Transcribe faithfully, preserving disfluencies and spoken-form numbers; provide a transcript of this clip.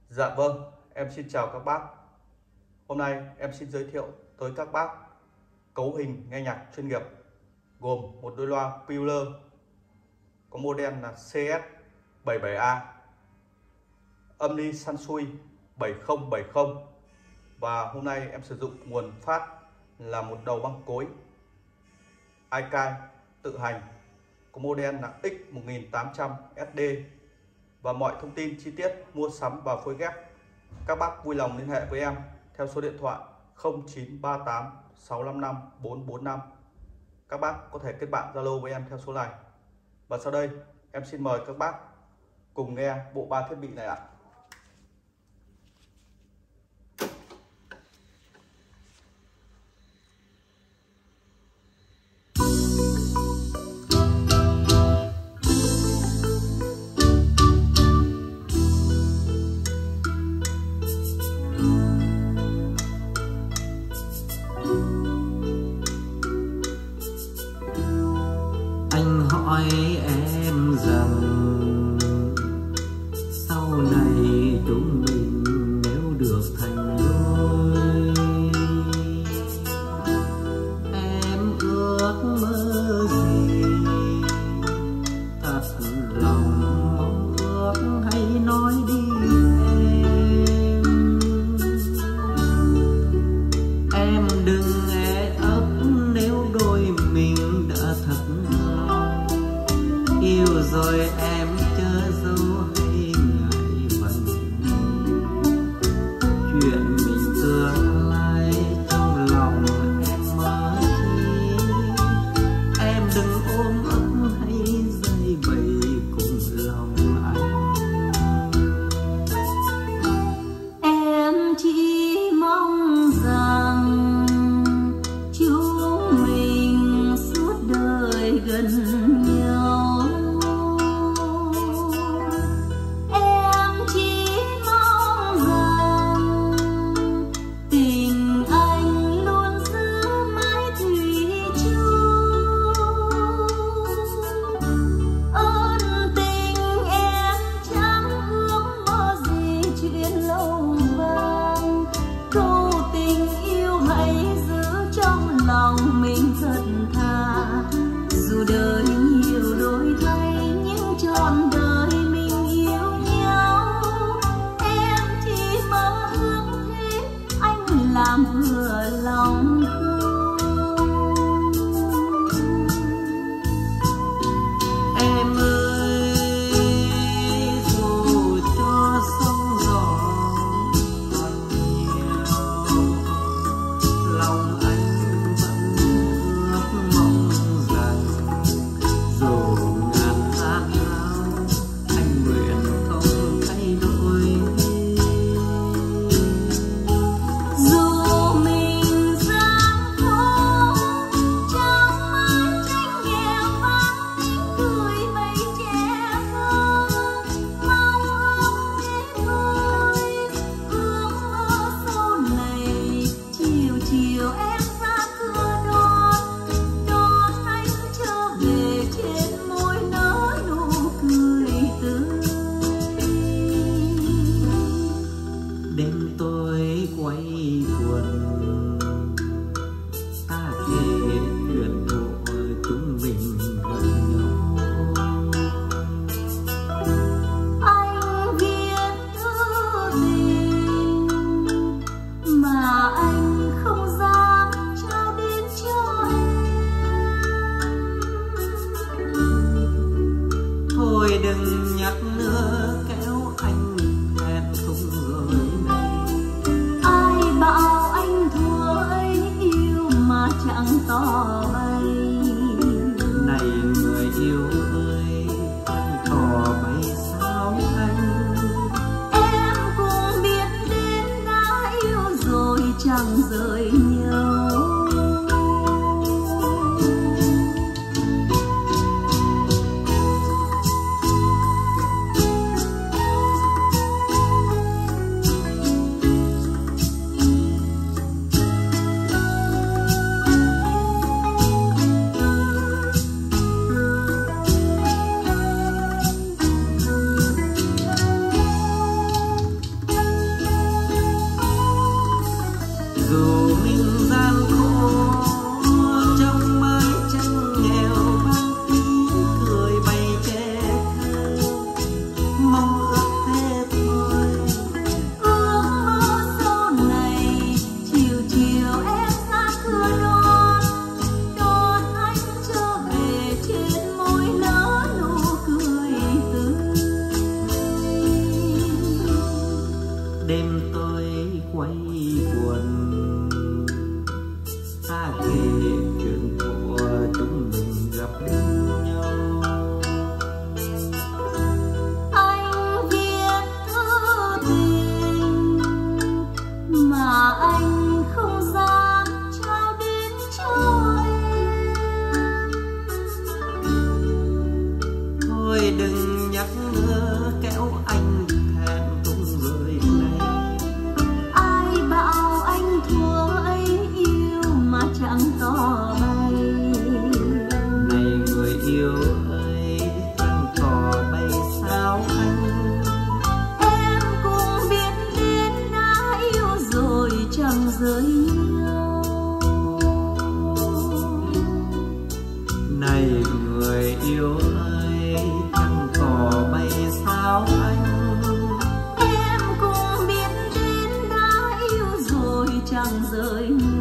Dạ vâng, em xin chào các bác. Hôm nay em xin giới thiệu tới các bác cấu hình nghe nhạc chuyên nghiệp gồm một đôi loa Peeler có model là C S bảy bảy A, âm ly Sansui bảy không bảy không, và hôm nay em sử dụng nguồn phát là một đầu băng cối Akai tự hành có model là X một tám trăm S D. Và mọi thông tin chi tiết mua sắm và phối ghép các bác vui lòng liên hệ với em theo số điện thoại không chín ba tám sáu năm năm bốn bốn năm. Các bác có thể kết bạn Zalo với em theo số này. Và sau đây em xin mời các bác cùng nghe bộ ba thiết bị này ạ. Anh hỏi em rằng sau này chúng mình nếu được thành đôi, em ước mơ gì? Thật lòng mong ước hãy nói đi em. Em đừng e ấp nếu đôi mình đã thật yêu rồi em chớ dấu hay ngại bận. Chuyện mình tương lai trong lòng em mơ chi, em đừng ôm ấp hay dây bầy cùng lòng anh. Em chỉ mong rằng chúng mình suốt đời gần nhau. Lòng mình thật thà, dù đời nhiều đổi thay nhưng trọn đời mình yêu nhau. Em chỉ mơ ước thế anh làm vừa lòng không. Em ơi, dù cho sóng gió còn nhiều, lòng anh đêm tôi quay quần, ta kể chuyện của chúng mình gần nhau. Anh viết thư tình mà anh không dám trao đến cho em. Thôi đừng nhắc nữa kéo anh hẹn không rồi này. Ai bảo anh thua ấy yêu mà chẳng tỏ bày. Này người yêu ơi, anh tỏ bày sao anh? Em cũng biết đến đã yêu rồi chẳng rời nhau. chẳng rời người.